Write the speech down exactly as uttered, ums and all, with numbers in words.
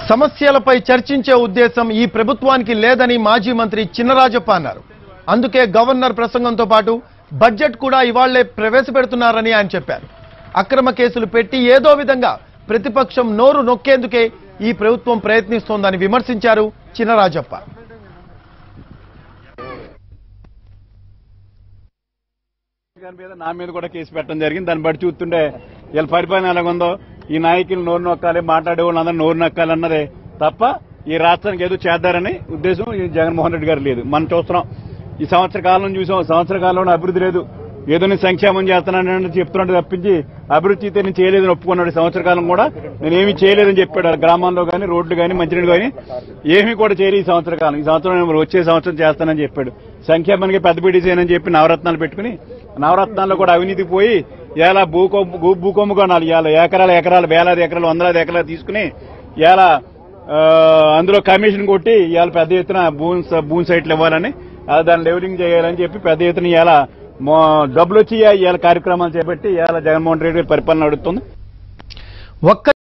సమస్యలపై చర్చించే ఉద్దేశం ఈ ప్రభుత్వానికి లేదని మాజీ మంత్రి చినరాజప్ప అన్నారు. అందుకే గవర్నర్ ప్రసంగంతో పాటు బడ్జెట్ కూడా ఇవాళ్లే ప్రవేశపెడుతున్నారని ఆయన చెప్పారు. అక్రమ కేసులు పెట్టి ఏదో విధంగా ప్రతిపక్షం నోరు నొక్కేందుకే ఈ ప్రభుత్వం ప్రయత్నిస్తోందని విమర్శించారు చినరాజప్ప. నా మీద కూడా కేసు పెట్టడం జరిగింది. దాన్ని బట్టి చూస్తుంటే వీళ్ళ పరిపాలన ఎలాగుందో, ఈ నాయకులు నోరు నొక్కాలి, మాట్లాడే వాళ్ళందరూ నోరు నొక్కాలి అన్నదే తప్ప ఈ రాష్ట్రానికి ఏదో చేద్దారని ఉద్దేశం ఈ జగన్మోహన్ రెడ్డి గారు లేదు. మనం చూస్తున్నాం, ఈ సంవత్సర కాలం చూసాం, సంవత్సర కాలంలో అభివృద్ధి లేదు. ఏదో నేను సంక్షేమం చేస్తున్నానని చెప్తున్నాడు తప్పించి అభివృద్ధి అయితే నేను చేయలేదని ఒప్పుకున్నాడు. సంవత్సర కాలం కూడా నేనేమీ చేయలేదని చెప్పాడు. గ్రామాల్లో కానీ, రోడ్లు కానీ, మంచినీళ్ళు కానీ ఏమీ కూడా చేయలేదు ఈ సంవత్సర కాలం. ఈ సంవత్సరం వచ్చే సంవత్సరం చేస్తానని చెప్పాడు. సంక్షేమానికి పెద్దపీటి చేయనని చెప్పి నవరత్నాలు పెట్టుకుని నవరత్నాల్లో కూడా అవినీతి పోయి ఇలా భూకొమ్ము భూకొమ్ము కొనాలి. ఇలా ఎకరాల ఎకరాలు వేలాది ఎకరాలు వందలాది ఎకరాలు తీసుకుని ఇలా అందులో కమిషన్ కొట్టి ఇవాళ పెద్ద ఎత్తున భూమి భూమి సైట్లు ఇవ్వాలని, దాన్ని లెవెలింగ్ చేయాలని చెప్పి పెద్ద ఎత్తున ఇవాళ డబ్బులు వచ్చి ఇవాళ కార్యక్రమాలు చేపట్టి ఇవాళ జగన్మోహన్ రెడ్డి పరిపాలన నడుస్తుంది.